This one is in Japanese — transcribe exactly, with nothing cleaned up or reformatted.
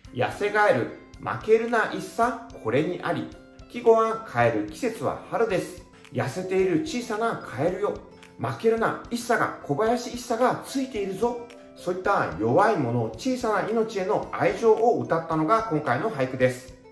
痩せガエル、負けるな一茶これにあり。季語はカエル、季節は春です。痩せている小さなカエルよ。負けるな一茶が、小林一茶がついているぞ。そういった弱い者、小さな命への愛情を歌ったのが今回の俳句です。